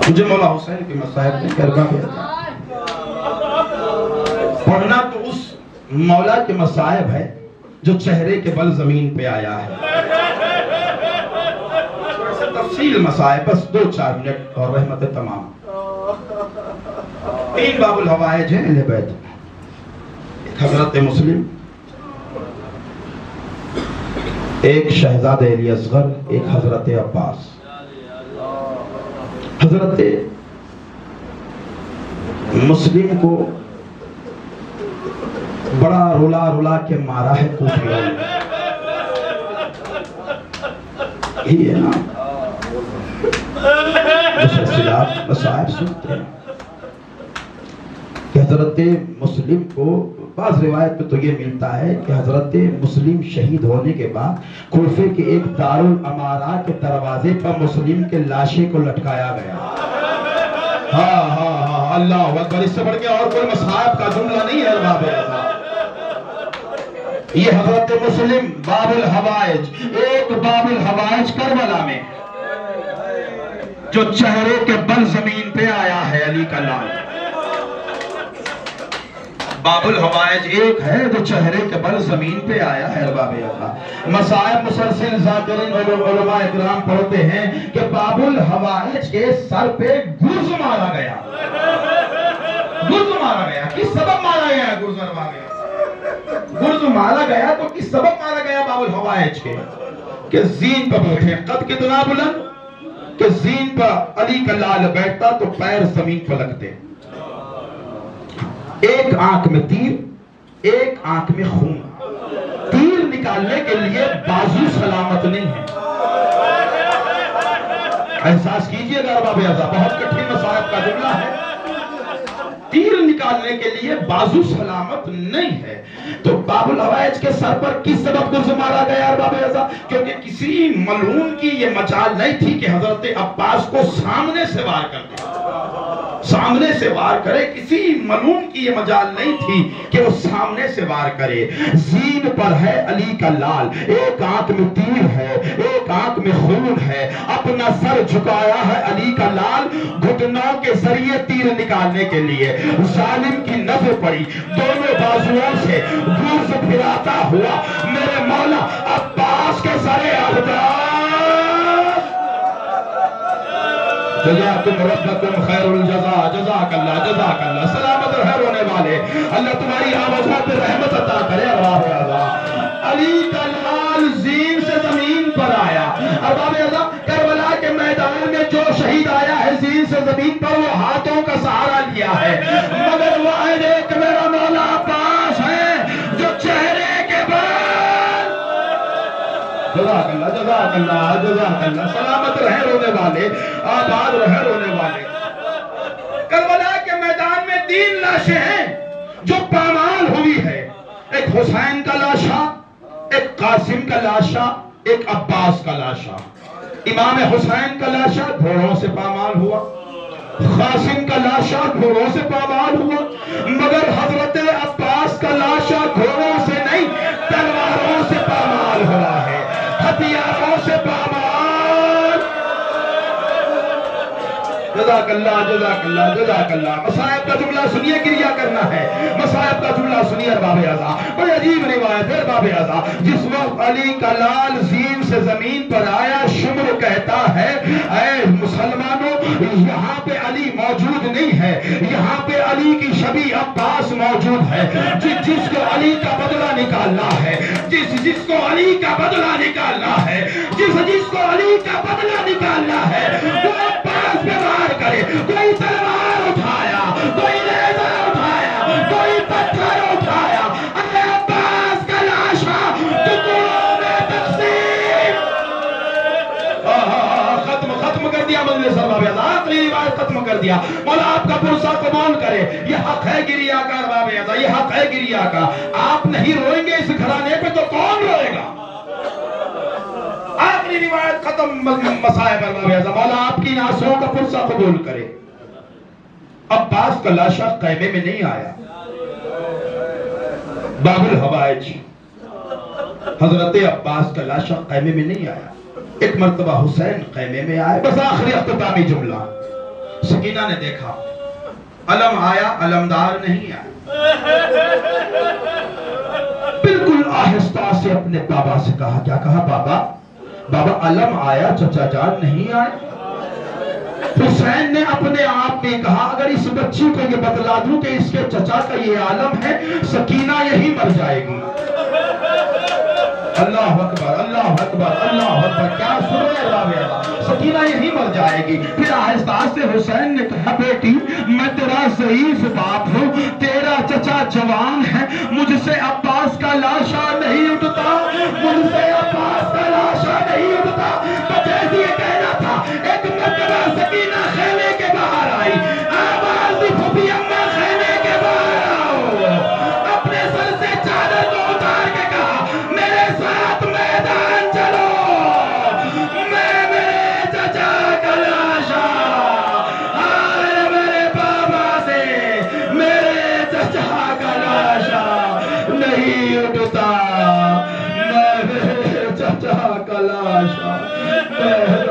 مجھے مولا حسین کے مصائب نے کربلا بھیجا پڑھنا تو اس مولا کے مصائب ہے جو چہرے کے بل زمین پہ آیا ہے. تفصیل مصائب بس 2-4 منٹ اور رحمت تمام. 3 باب الحوائج ہیں اہل بیت. ایک حضرت مسلم، ایک شہزادہ علی اصغر، ایک حضرت عباس. حضرت مسلم کو بڑا رولا رولا کے مارا ہے کوفیوں نے. یہ ہے نا مسلسلات مصائب سنتے ہیں کہ حضرت مسلم کو بعض روایت میں تو یہ ملتا ہے کہ حضرت مسلم شہید ہونے کے بعد کوفے کے ایک دارالامارہ کے دروازے پر مسلم کے لاشے کو لٹکایا گیا. ہاں ہاں ہاں اللہ اکبر. اس سے بڑھ کے اور کوئی مصائب کا جملہ نہیں ہے باب اعظم. یہ حضرت مسلم باب الحوائج، ایک باب الحوائج کربلا میں جو چہرے کے بل زمین پہ آیا ہے علی کا لال. باب الحوائج ایک ہے جو چہرے کے بل زمین پہ آیا ہے باب اعظم. مصائب مسلسل ذاکرین علماء اکرام پڑھتے ہیں کہ باب الحوائج کے سر پہ گرز مارا گیا. گرز مارا گیا کس سبب مارا گیا؟ گرز مارا گیا تو کس سبب مارا گیا باب الحوائج کے؟ کہ زین پر بیٹھے. قد کتنا بلند کہ زین پر علی کا لال بیٹھتا تو پیر زمین پر لگتے. ایک آنکھ میں تیر، ایک آنکھ میں خون. تیر نکالنے کے لیے بازو سلامت نہیں ہے. احساس کیجئے گا باب اعظم، بہت کٹھن مصائب کا جملہ ہے. تیر نکالنے کے لیے بازو سلامت نہیں ہے. تو باب الحوائج کے سر پر کس سبب گرز مارا گیا باب اعظم؟ کیونکہ کسی ملعون کی یہ مجال نہیں تھی کہ حضرت عباس کو سامنے سے وار کر دے. سامنے سے وار کرے، کسی ملعون کی یہ مجال نہیں تھی کہ وہ سامنے سے وار کرے. زین پر ہے علی کا لال، ایک آنکھ میں تیر ہے، ایک آنکھ میں خون ہے. اپنا سر جھکایا ہے علی کا لال گھٹنوں کے ذریعے تیر نکالنے کے لیے. ظالم کی نظر پڑی، دونوں بازوؤں سے گرز پھراتا ہوا میرے مولا عباس کے سر اقدام. جزاکم ربکم خیر الجزا. جزاک اللہ جزاک اللہ. سلامت رہے رونے والے. اللہ تمہاری آوازوں پہ رحمت عطا کرے. ارباب اعظم علی کا لال زین سے زمین پر آیا. ارباب اعظم کربلا کے میدان میں جو شہید آیا ہے زین سے زمین پر وہ ہاتھوں کا سہارا لیا ہے، مگر وہ ایک میرا مولا عباس ہے جو چہرے کے بل. جزاک اللہ جزاک اللہ جزاک اللہ. سلامت رہے رونے والے، آباد رہے رونے والے. کربلا کے میدان میں 3 لاشیں ہیں جو پامال ہوئی ہے. ایک حسین کا لاشا، ایک قاسم کا لاشا، ایک عباس کا لاشا. امام حسین کا لاشا گھوڑوں سے پامال ہوا، قاسم کا لاشا گھوڑوں سے پامال ہوا، مگر حضرت عباس کا لاشا گھوڑوں سے نہیں تلواروں سے پامال ہوا ہے، ہتھیاروں سے پامال. جزاک اللہ جزاک اللہ جزاک اللہ. مصائب کا جملہ سنیے، گریہ کرنا ہے. مصائب کا جملہ سنیے ارباب اعظم. بڑی عجیب روایت ہے ارباب اعظم. جس وقت علی کا لال زین سے زمین پر آیا، شمر کہتا ہے اے مسلمانوں یہاں پہ علی موجود نہیں ہے، یہاں پہ علی کی شبیہ عباس موجود ہے. جس کو علی کا بدلہ نکالنا ہے، جس کو علی کا بدلہ نکالنا ہے، جس کو علی کا بدلہ نکالنا ہے وہ عباس پہ وار کرے. کوئی تلوار اٹھایا، کوئی نیزہ اٹھایا، کوئی پتھر اٹھایا، اے عباس کا لاشا ٹکڑوں میں تقسیم. ختم کر دیا مجلس ارباب اعظم. آخری روایت ختم کر دیا. مولا آپ کا پرسہ قبول کرے. یہ حق ہے گریہ کا ارباب اعظم، یہ حق ہے گریہ کا. آپ نہیں روئیں گے اس گھرانے پہ تو کون روئے گا؟ آخری روایت ختم. مصائب ارباب اعظم. مولا آپ کی ناصروں کا پرسہ قبول کرے. عباس کا لاشا خیمے میں نہیں آیا. باب الحوائج حضرت عباس کا لاشا خیمے میں نہیں آیا. ایک مرتبہ حسین خیمے میں آئے. بس آخری اختتامی جملہ. सकीना ने देखा अलम आया, अलमदार नहीं आया। बिल्कुल आहिस्ता से अपने बाबा से कहा, क्या कहा बाबा? बाबा अलम आया, चचा जान नहीं आए। हुसैन ने अपने आप में कहा, अगर इस बच्ची को ये बतला दूं कि इसके चचा का ये आलम है, सकीना यही मर जाएगी। अल्लाह अकबर, अल्लाह अकबर, अल्लाह अकबर। क्या सुन रहे राबिया? सकीना यही मर जाएगी। फिर आहिस्ता से हुसैन ने कहा, बेटी मैं तेरा ज़ईफ़ बाप हूँ, तेरा चचा जवान है, मुझसे अब्बास का लाशा नहीं उठता, मुझसे अब्बास का लाशा नहीं उठता। तो जैसे ये कहना था, एक मर्तबा सकीना खेमे के बाहर आई, आवाज दी, फूफी अम्मा खेमे के बाहर आओ। अपने सर से चादर को उतार के कहा, मेरे साथ मैदान चलो, मैं मेरे चचा का लाशा और मेरे बाबा से मेरे चचा का लाशा नहीं उठता, मैं मेरे चचा का लाशा